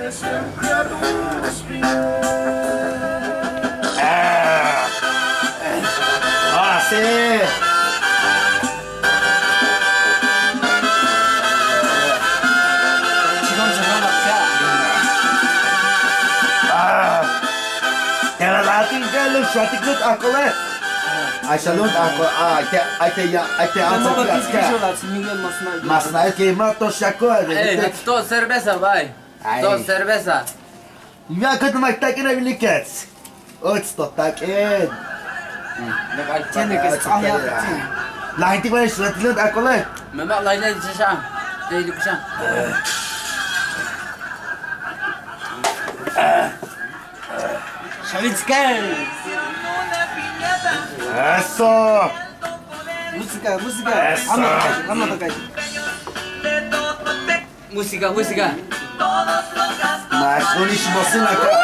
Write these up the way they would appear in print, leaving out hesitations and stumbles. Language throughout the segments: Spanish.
Ahora sí. Шатикнут аколе. Ай шалунт акол. Айте Masna que mato chacoalho. Estou cerveja, vai. Estou cerveja. Já que tu mais tá aqui na Vilicats. Outros tô tá aqui. Lá em cima шатикнут аколе. Memang lainnya di sana. Di sana. Шавицкая. Eso. Música. Eso. Vamos a tocar. Música. Mas não lixo você na cara.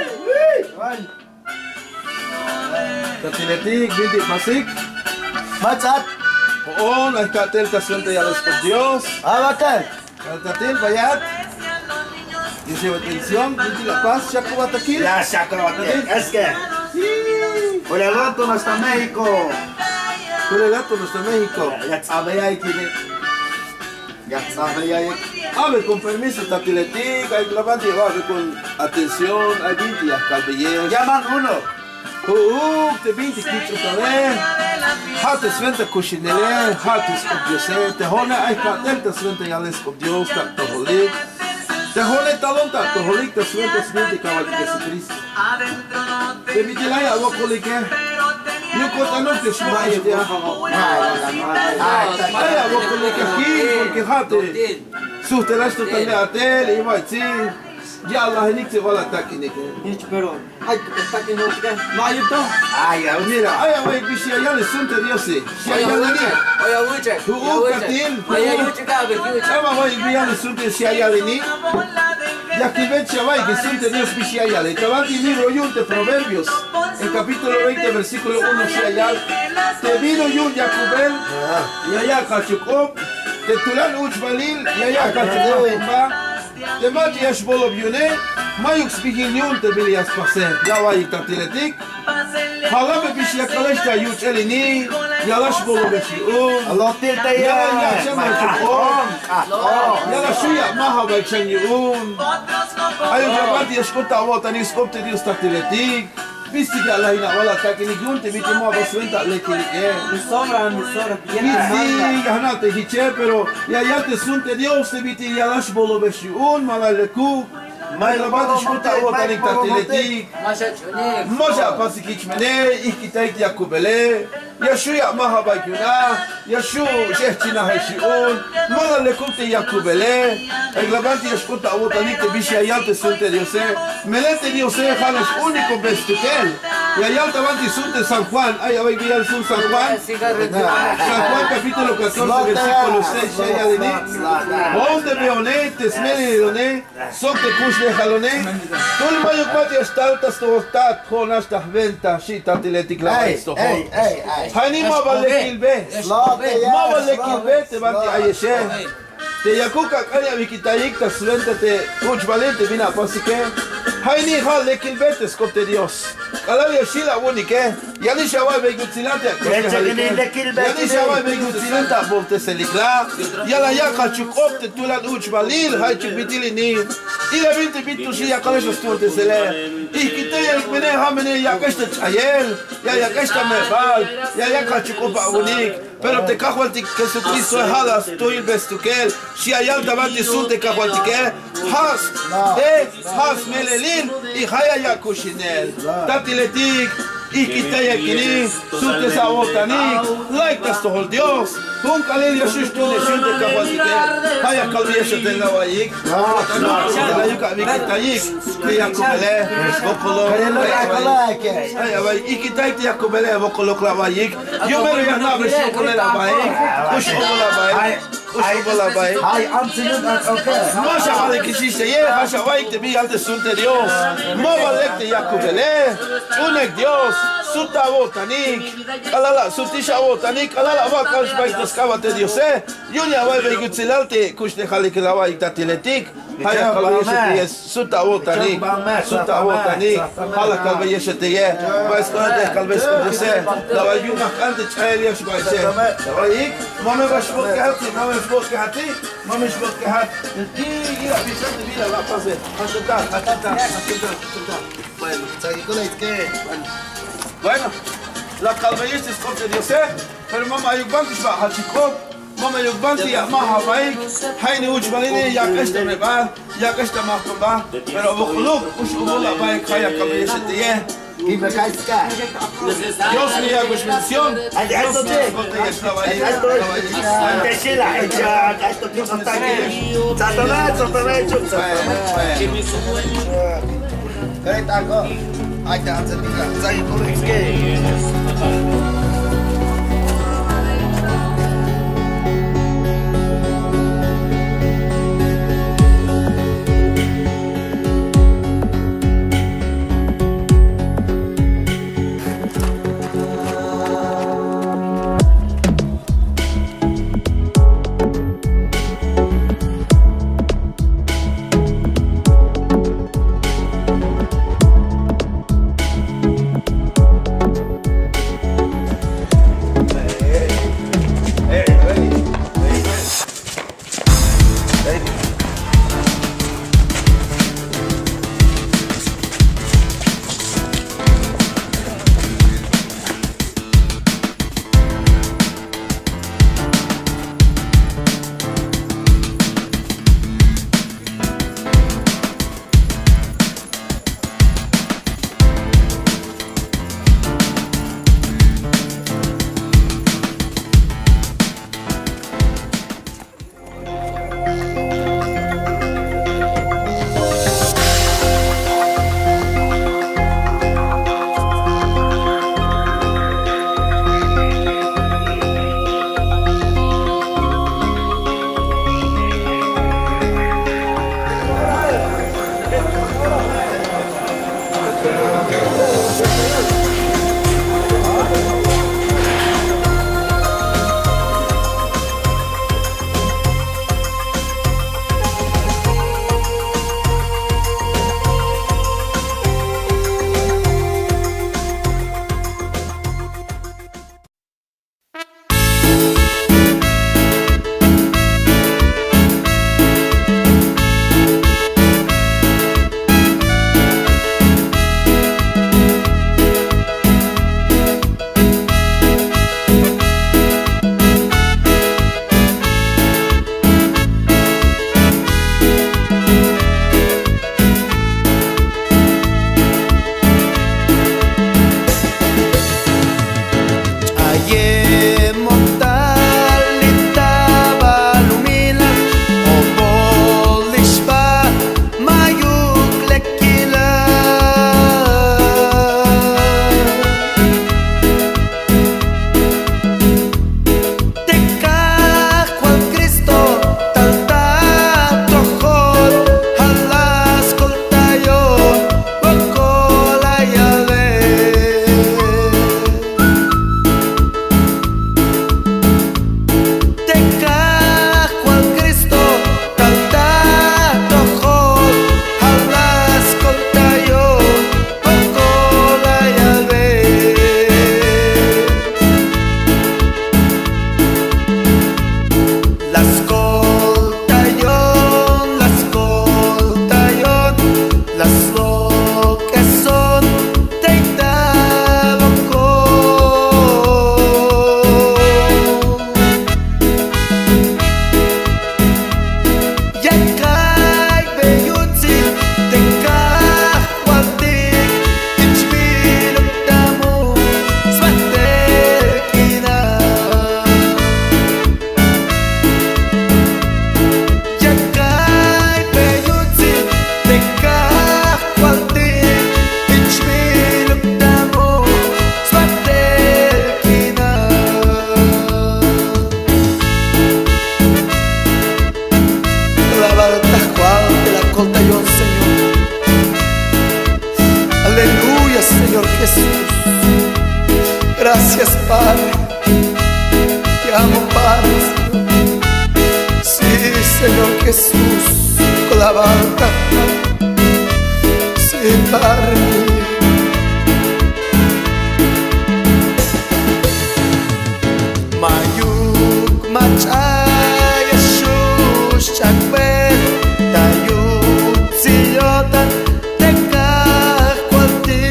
Tatiletik, binti pasik. Macat. Poon, ay katel taswente yalas por Dios. Abakan. Tatil, bayat. Dice atención, binti La Paz, Chaco Batakil. Ya se acabó. Es que. Por el rato no está México. Colegato, nuestro México. Ya sabe ahí tiene. Ya sabe ahí. A ver, con permiso, Tatiletik, hay la banda llevar con atención, hay binti Ascalbellez. Llaman uno. Te binti kichu tale. Hatte svente kushinele, hatte skobjose. Te hone ay katel te svente yalas por Dios, te holik. Te hone talon te holik te svente svente kawal Jesucristo. Te binti la ya wokolike. Yo contano que shumay ya. Ay, wokolike aquí porque hatte. Suhtelash to tale atel y va sí. Ya Allah hinik se wala takinik. Hiç pero. Ay, está que no te. No hay todo. Ay, Mira, ay, ay, bishia ya le sunte Dios. Ya ya le ni. Oya ucek. Oya ucek abi. Ama vai ya le sunte si ya le ni. Ya que vecha vai que sunte Dios bishia ya le. Tabati libro yunte Proverbios. El capítulo 20 versículo 1 si ya. Te vino yun Jacobel. Ya kachukop. Te tulan uchbalil. Ya kachukop. Te mati yash bolob yune. Mayuk spihin yun te bili yas pase. Ya vai tatiletik. Hala be bishia kalashta yuch elini. Yalash bolob eshi. Allah tirta ya. Yala shuya maha vai chen yun. Ayo jabati yash kota awata ni skopte Dios tatiletik. Visti que Allah ina wala takinik yun te biti mo abaswenta lekilike. Me sobra. Visti ganate hiche pero ya te sunte Dios te biti yalash bolob eshi malaleku. Mai rabata shkuta awata ni tatiletik. Masha chunik. Moja pasikich mene ikitaik yakubele. Yashu ya mahaba yuna. Yashu shehchina heshiun. Mala lekunte yakubele. Eglabanti yashkuta awata ni te bishi ayalte sunte Diose. Melete Diose jales único bestukel. Y ayalte banti sunte San Juan. Ay, abay guial sun San Juan. San Juan capítulo 14 versículo 6. Shaya de ni. Onde beone, tesmele de Sokte kush de jalone. Tul mayo kwati estaltas tostat. Jonas tahventa. Shita tiletik la esto. Hani ma balekil be. Ma balekil be te banti ayeshe. Te yakuka kanya vikitayik ta sventa te kuch valente bina pasike. Hani hal lekil be te skopte Dios. Kalali shila unike. Yani shawai be gutsilante. Yani shawai be gutsilante bolte selikla. Yala yaka chukopte tulan uch valil hay chubitili ni. Ila binti bintu shi yakalesh sturte sele. Ikitayik mene hamene yakashta chayel. Ya yakashta mebal. Ya yaka chukopa unik. Pero te cajualti Jesucristo es hadas tu ilbestukel. Si hay alta bandi sun te cajualtique. Has melelin y haya yakushinel. Tatiletik. Ikitaya kini, sute sabotanik, laiktas tohol Dios. Kun kalil yashush tu neshun te kahualtique. Haya kalbiyasha te lawayik. Haya yuka vikitayik. Te yakubele, bokolo. Haya vay, ikitayik te yakubele, bokolo klavayik. Yomero yahnabe shokole labayik. Kush obolabay. Ay, absolut, okay. Mosha vale que si se llega, Hasha vai te vi al de sunte Dios. Mo vale que yakubele, unek Dios. Suta botanik, kalala, sutisha botanik, kalala va kash vai te skavate Dios. Yunya vai ve gutzilalte, kush de hale que la vai tatiletik. Haya kalba yeshetiye suta awotani. Suta awotani. Hala kalba yeshetiye. Baskante kalba yeshetiye. Lava yuma kante chayli yeshbaise. Lava ik mame bashbot kahati. Mame bashbot kahati. Mame bashbot kahat. Ira bisante vida la pase. Bueno, la calvayes es corte de Yosef, pero mamá yugbanti shba hachikop, mamá yugbanti ya maha baik, hayni ujbalini ya kashta meba, ya kashta mahkumba, pero bukhluk ush umula baik haya calvayes tiye. Dios me hago bendición. Gracias, Padre. Te amo, Padre. Sí, Señor Jesús. la barca sin darme. Mayuk machay shush chakber tayuk siyotan tekah kwalti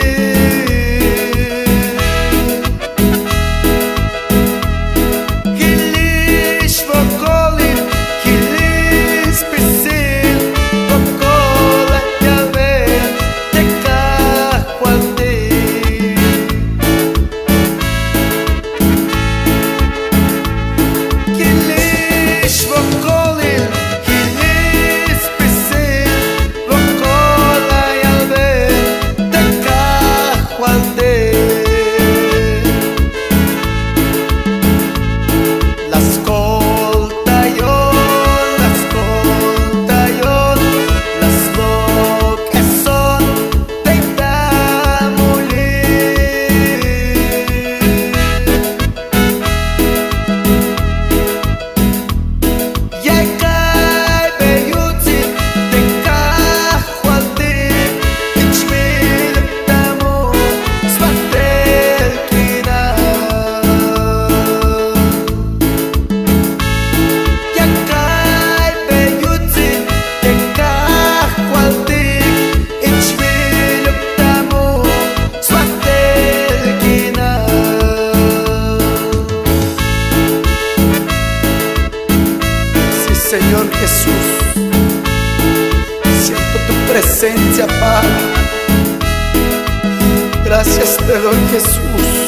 Hilish vokolim hilis pisil vokola yaver tekah kwalti Señor Jesús, siento tu presencia, Padre. Gracias te doy, Jesús.